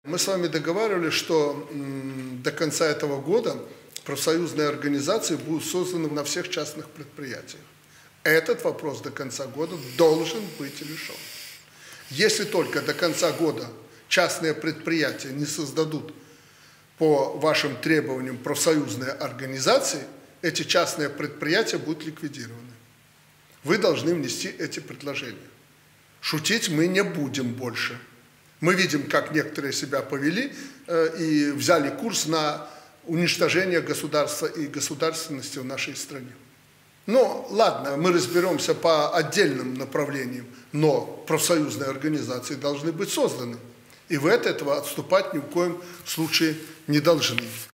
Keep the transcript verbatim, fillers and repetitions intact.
Мы с вами договаривались, что до конца этого года профсоюзные организации будут созданы на всех частных предприятиях. Этот вопрос до конца года должен быть решен. Если только до конца года частные предприятия не создадут по вашим требованиям профсоюзные организации, эти частные предприятия будут ликвидированы. Вы должны внести эти предложения. Шутить мы не будем больше. Мы видим, как некоторые себя повели э, и взяли курс на уничтожение государства и государственности в нашей стране. Ну, ладно, мы разберемся по отдельным направлениям, но профсоюзные организации должны быть созданы. И вы от этого отступать ни в коем случае не должны.